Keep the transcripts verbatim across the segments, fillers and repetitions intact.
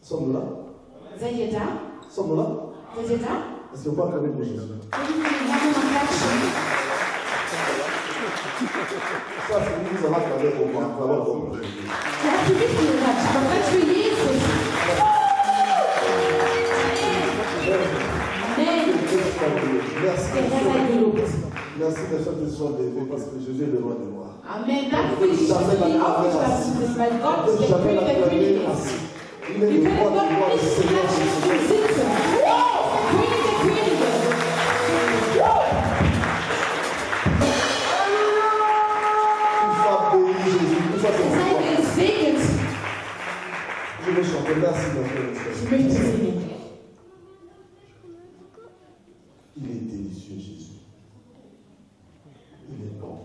Sommes-nous là? Seid ihr da? Sommes-nous là? Seid ihr da? Est-ce qu'on peut acclamer pour Jésus? Ça, c'est une mise en acclamé pour moi. Vraiment, pour moi. Ja, für dich gehört, aber Gott für Jesus. Amen. Merci. Der Herr sei gelobt. Merci de faire que sois béni parce que Jésus est devant de moi. Amen. Danke für die Geschichte, die aufgeschlossen sind, weil Gott der König der Könige ist. Wir können Gott nicht klatschen und sitzen. König der Könige. Seid gesegnet. Je vais chanter. Merci, mon frère. Ich möchte singen. Il est délicieux, Jésus. Il est bon.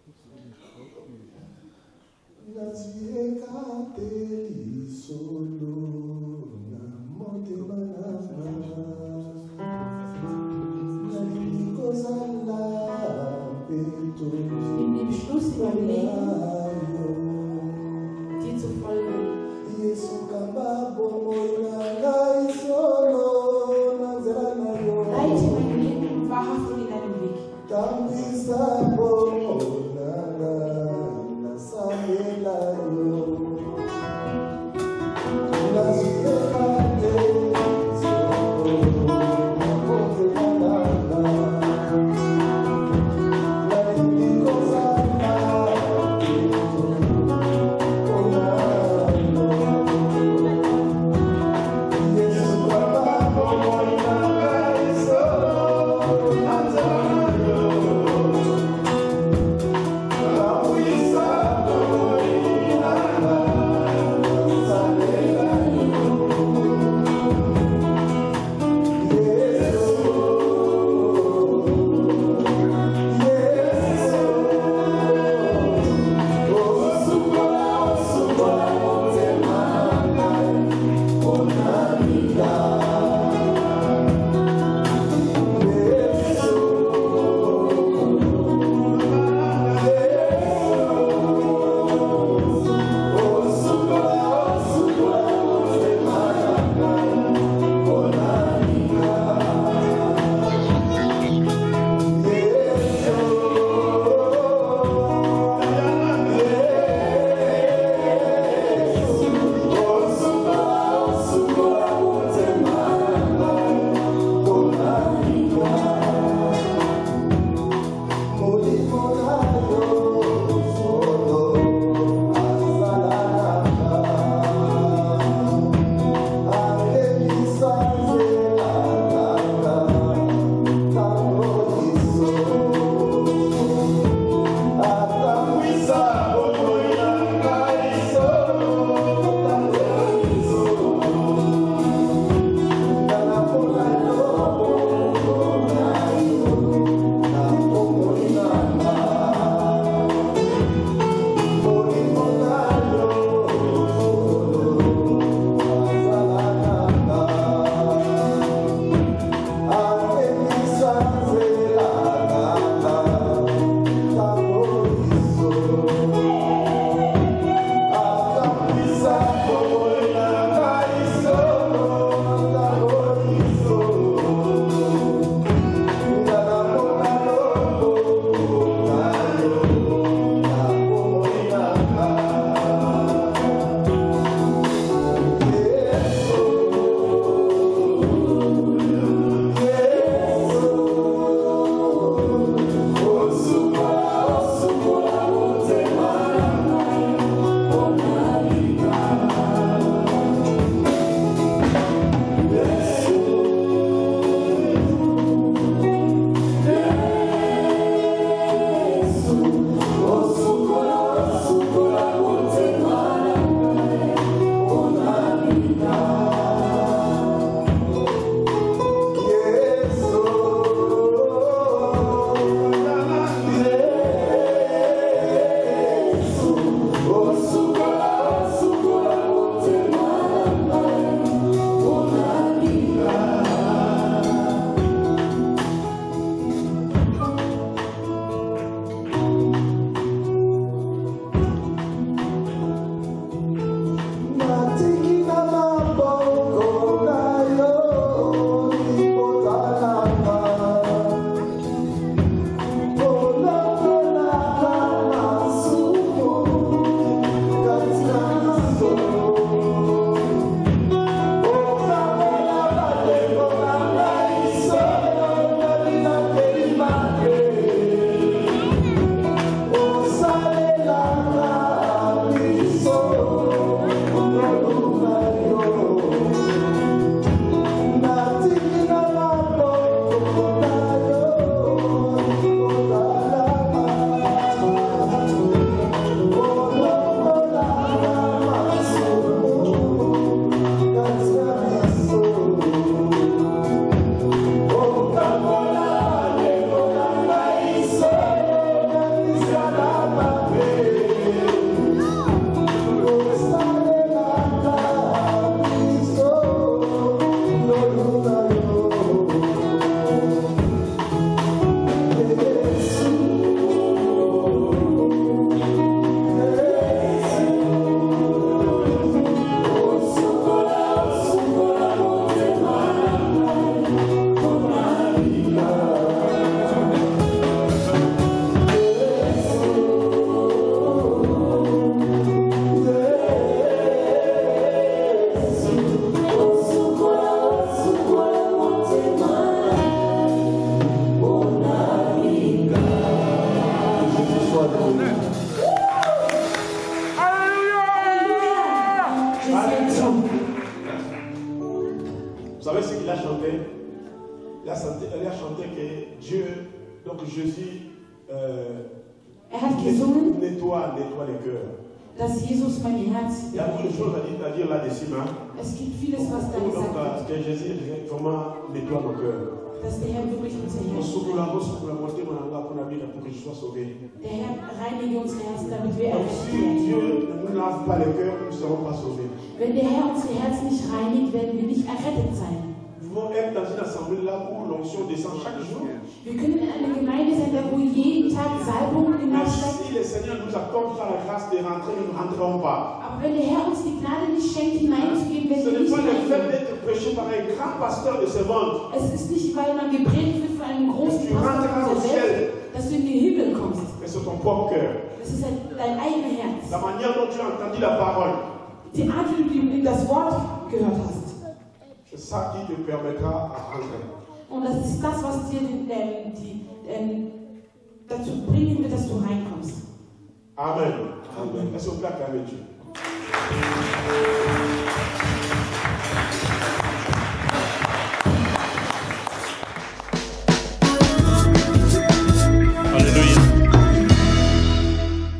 In dem Schluss in meinem Leben, dir zu folgen. Leite mein Leben wahrhaft in deinem Weg. Vous savez ce qu'il a chanté? Il a chanté, il a chanté que Dieu, donc Jésus, euh, Er hat gesungen, nettoie, nettoie les cœurs. dass Jesus mein Herz Il y a beaucoup de choses à dire, à dire là-dessus, hein? Es gibt vieles, was da Donc, gesagt euh, wird, que Jésus vraiment nettoie nos cœurs. dass der Herr wirklich unser Herz Surtout la grosse pour la moitié de mon anga pour la vie pour que je sois sauvé. Der Herr reinige unsere Herzen, damit wir Donc errettet si werden. Dieu ne nous lave pas les cœurs, nous ne serons pas sauvés. Wenn der Herr unsere Herzen nicht reinigt, werden wir nicht errettet sein. Nous pouvons être dans une assemblée là où l'onction descend chaque jour. Wir können in einer Gemeinde sein, da wo jeden Tag Salbung Mais hineinsteigt. si le Seigneur nous accorde pas la grâce de rentrer, nous ne rentrerons pas. Aber wenn der Herr uns die Gnade nicht schenkt, hineinzugehen, Ce werden wir n'est nicht pas le fait reingehen. d'être prêché par un grand pasteur de ce monde. Es ist nicht, weil man gepredigt wird von einem großen Tu Pastor rentres au dieser ciel, Welt, dass du in den Himmel kommst. mais c'est ton propre cœur. Das ist ein, dein eigenes Herz. La manière dont tu as entendu la parole, Die Art, wie du in das Wort gehört hast. c'est ça qui te permettra à rentrer. Und das ist das, was dir den, ähm, die, ähm, dazu bringen wird, dass du reinkommst. Amen. Amen. Est-ce qu'on peut acclamer Dieu?